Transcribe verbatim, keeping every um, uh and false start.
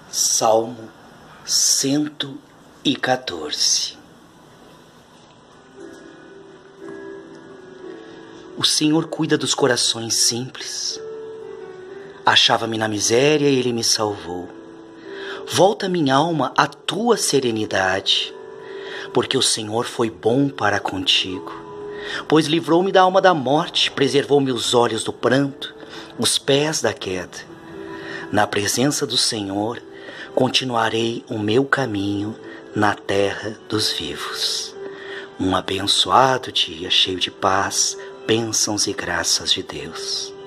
Salmo cento e quatorze. O Senhor cuida dos corações simples. Achava-me na miséria e Ele me salvou. Volta minha alma à tua serenidade, porque o Senhor foi bom para contigo. Pois livrou-me da alma da morte, preservou-me os olhos do pranto, os pés da queda. Na presença do Senhor, continuarei o meu caminho na terra dos vivos. Um abençoado dia cheio de paz, bênçãos e graças de Deus.